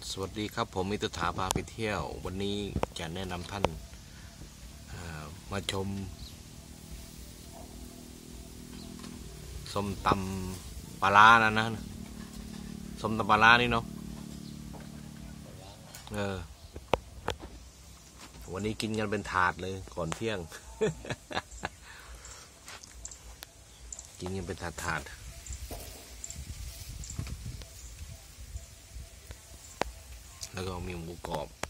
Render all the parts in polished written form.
สวัสดีครับผมมิตรถาพาไปเที่ยววันนี้จะแนะนำท่านมาชมส้มตำปลาร้านะส้มตำปลาร้านี่เนาะวันนี้กินกันเป็นถาดเลยก่อนเที่ยง กินกันเป็นถาดแล้วก็มีหมูกรอบ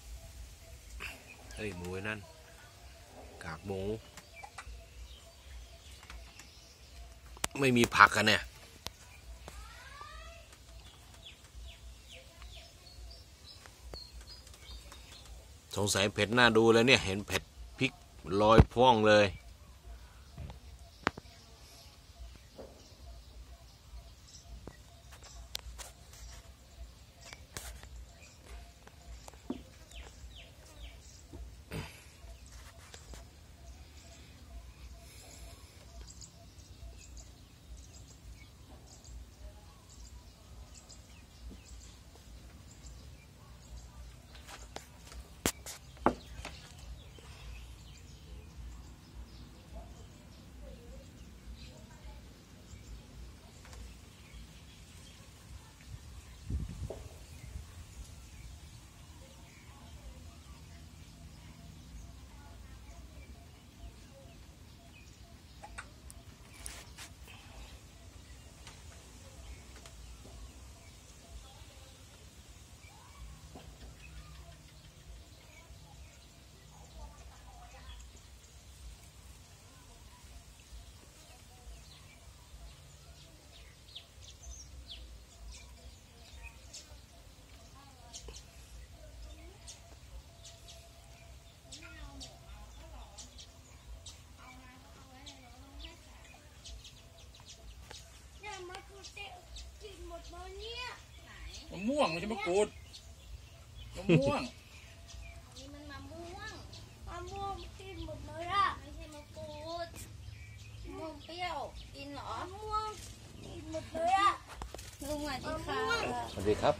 หมูไว้นั่นกากหมูไม่มีผักกันเนี่ยสงสัยเผ็ดน่าดูเลยเนี่ยเห็นเผ็ดพริกลอยพ่วงเลยมะม่วงไม่ใช่มะกรูดมะม่วงนี่มันมะม่วงกินหมดเลยอะไม่ใช่มะกรูดมะม่วงเปรี้ยวกินเหรอมะม่วงกินหมดเลยอะลุงอ่ะที่ข้าวสวัสดีครับ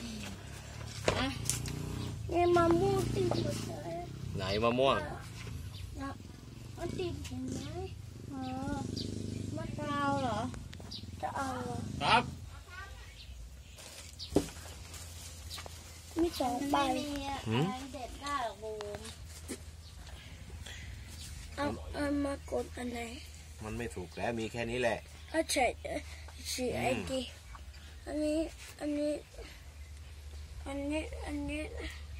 นี่มะม่วงติดหมดเลยไหนมะม่วงมันติดเห็นไหมมะกราวเหรอจะเอาครับมี2 ใบเด็ดได้หรอบูมเอามากดอันไหนมันไม่ถูกแล้วมีแค่นี้แหละถ้าใช่สีไอดีอันนี้